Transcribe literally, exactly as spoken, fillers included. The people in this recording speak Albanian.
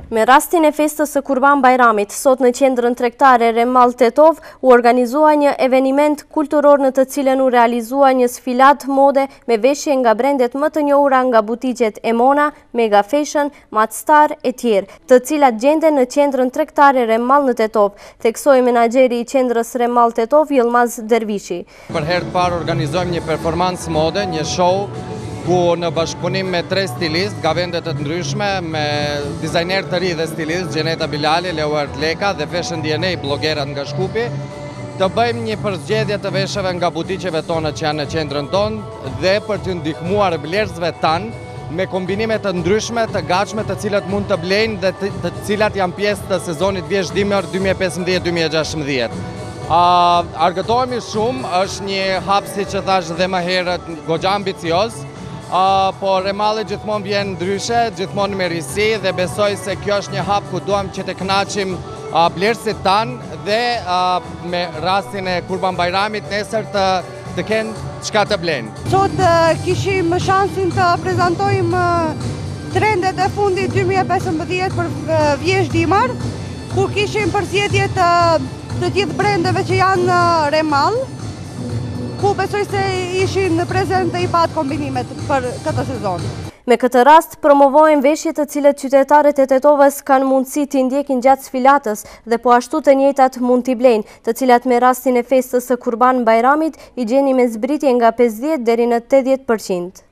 Me rastin e festës së Kurban Bajramit, sot në qendrën tregtare Remall Tetovë u organizua një eveniment kulturor në të cilën u realizua një sfilat mode me veshje nga brendet më të njohura nga butiqet Emona, Mega Fashion, Matstar e tjerë, të cilat gjenden në qendrën tregtare Remall në Tetovë, theksoi menaxheri i qendrës Remall Tetovë Yilmaz Dervishi. Për herë të parë organizojmë një performancë mode, një show ku në bashkëpunim me tre stilist nga vende të ndryshme, me dizajner të ri dhe stilist, Gjeneta Bilali, Leuart Leka dhe Fashion D N A, blogerat nga Shkupi, të bëjmë një përzgjedhje të veshjeve nga butiqeve tona që janë në qendrën tonë dhe për të ndihmuar blerësve tanë me kombinime të ndryshme, të gatshme, të cilat mund të blejnë dhe të, të cilat janë pjesë të sezonit vjeshdimor dy mijë e pesëmbëdhjetë dy mijë e gjashtëmbëdhjetë. Uh, argëtohemi shumë, është një hap, si që thash dhe më herët, goxha ambicioz. Uh, po Remalli gjithmonë vjen ndryshe, gjithmonë me risi dhe besoj se kjo është një hap ku duam që të kënaqim uh, blerësit tanë dhe uh, me rastin e Kurban Bajramit nesër të, të kenë çka të blenë. Sot uh, kishim shansin të prezantojmë uh, trendet e fundit dy mijë e pesëmbëdhjetë për uh, vjeshdimor, ku kishim përzgjedhje të, të gjithë brendeve që janë uh, Remall, ku besoj se ishin prezent dhe i pat kombinimet për këtë sezon. Me këtë rast, promovojnë veshje të cilët qytetarët e Tetovës kanë mundësi t'i ndjekin gjatë sfilatës dhe po ashtu të njëjtat mund t'i blejnë, të cilat me rastin e festës së Kurban Bajramit i gjeni me zbritje nga pesëdhjetë deri në tetëdhjetë përqind.